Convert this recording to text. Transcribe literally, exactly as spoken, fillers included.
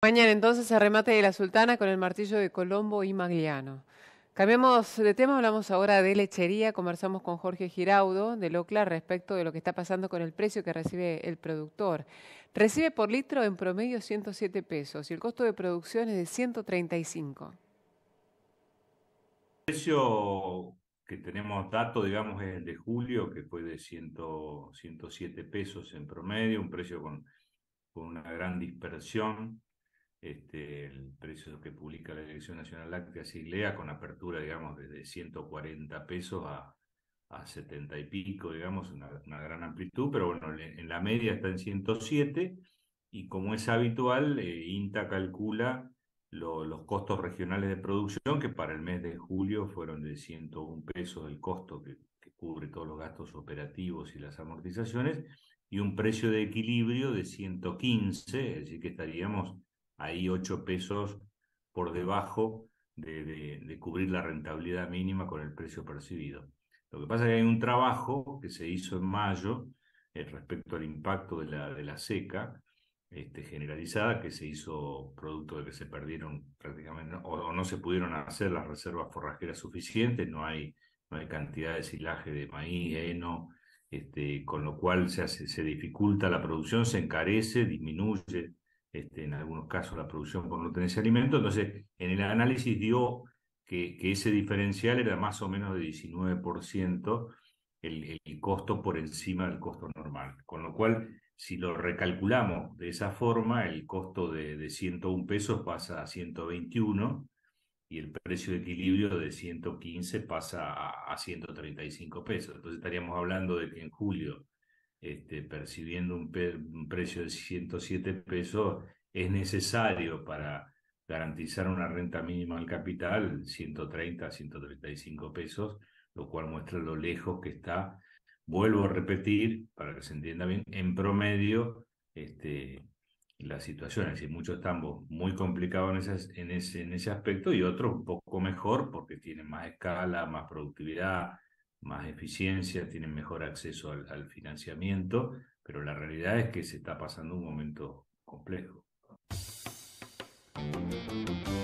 Mañana entonces el remate de la Sultana con el martillo de Colombo y Magliano. Cambiamos de tema, hablamos ahora de lechería, conversamos con Jorge Giraudo de Locla respecto de lo que está pasando con el precio que recibe el productor. Recibe por litro en promedio ciento siete pesos y el costo de producción es de ciento treinta y cinco. El precio que tenemos dato, digamos, es el de julio, que fue de cien, ciento siete pesos en promedio, un precio con, con una gran dispersión. Este, el precio que publica la Dirección Nacional Láctea Siglea, con apertura, digamos, desde ciento cuarenta pesos a, a setenta y pico, digamos, una, una gran amplitud, pero bueno, en la media está en ciento siete y como es habitual, eh, INTA calcula lo, los costos regionales de producción, que para el mes de julio fueron de ciento un pesos el costo que, que cubre todos los gastos operativos y las amortizaciones, y un precio de equilibrio de ciento quince, es decir, que estaríamos ahí ocho pesos por debajo de, de, de cubrir la rentabilidad mínima con el precio percibido. Lo que pasa es que hay un trabajo que se hizo en mayo eh, respecto al impacto de la, de la seca este, generalizada, que se hizo producto de que se perdieron prácticamente, o, o no se pudieron hacer las reservas forrajeras suficientes, no hay, no hay cantidad de silaje de maíz, heno, este, con lo cual se, hace, se dificulta la producción, se encarece, disminuye este, en algunos casos la producción por no tener ese alimento. Entonces, en el análisis dio que, que ese diferencial era más o menos de diecinueve por ciento el, el costo por encima del costo normal. Con lo cual, si lo recalculamos de esa forma, el costo de, de ciento un pesos pasa a ciento veintiuno y el precio de equilibrio de ciento quince pasa a, a ciento treinta y cinco pesos. Entonces estaríamos hablando de que en julio, este, percibiendo un, pe un precio de ciento siete pesos, es necesario para garantizar una renta mínima al capital ciento treinta, ciento treinta y cinco pesos, lo cual muestra lo lejos que está. Vuelvo a repetir, para que se entienda bien, en promedio, este, la situación, es decir, muchos estamos muy complicados en, esas, en, ese, en ese aspecto y otros un poco mejor porque tienen más escala, más productividad, más eficiencia, tienen mejor acceso al, al financiamiento, pero la realidad es que se está pasando un momento complejo.